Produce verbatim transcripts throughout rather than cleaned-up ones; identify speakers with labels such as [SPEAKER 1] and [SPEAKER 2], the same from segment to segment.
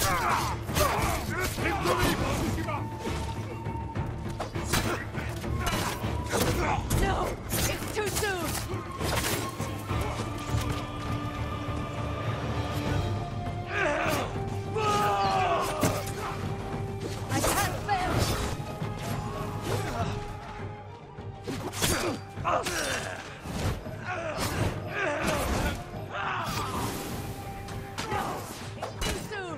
[SPEAKER 1] No! It's too soon! I can't fail! No! It's too soon!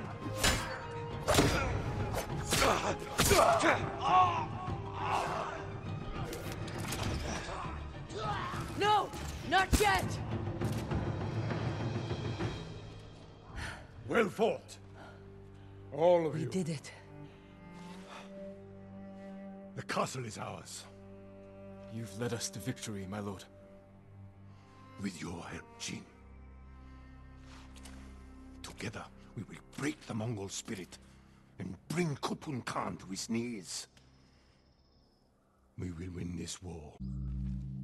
[SPEAKER 1] No! Not yet!
[SPEAKER 2] Well fought. All of
[SPEAKER 1] We
[SPEAKER 2] you.
[SPEAKER 1] did it.
[SPEAKER 2] The castle is ours.
[SPEAKER 3] You've led us to victory, my lord.
[SPEAKER 2] With your help, Jin. Together, we will break the Mongol spirit and bring Khotun Khan to his knees. We will win this war.